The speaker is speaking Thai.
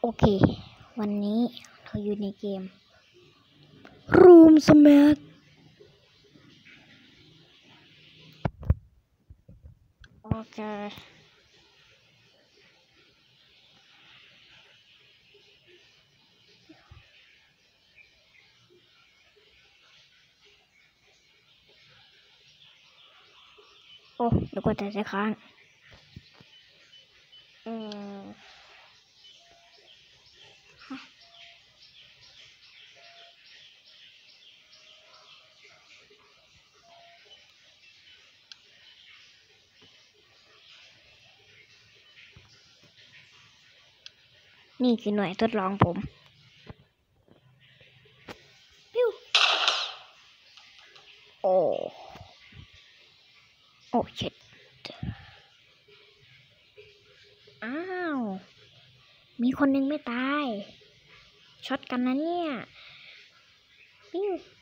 โอเควันนี้เราอยู่ในเกม Room Smash โอเคโอ้เดี๋ยวกดแต่ค้างนี่คือหน่วยทดลองผมปิ้วโอ้เช็ดอ้าวมีคนนึงไม่ตายช็อตกันนะเนี่ยปิ้ว